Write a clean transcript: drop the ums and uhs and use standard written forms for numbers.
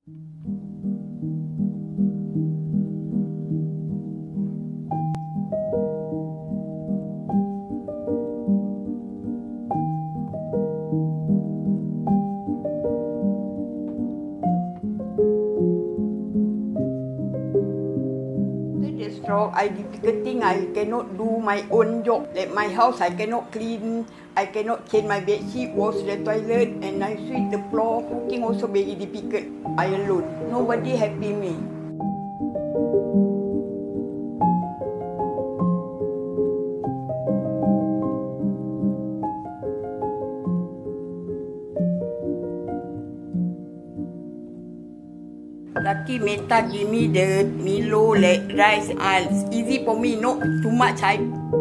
I difficult thing. I cannot do my own job. Like my house, I cannot clean. I cannot change my bed sheet, wash the toilet, and I sweep the floor. Cooking also very difficult. I alone. Nobody helping me. Lucky Meta give me the Milo rice. It's easy for me, not too much.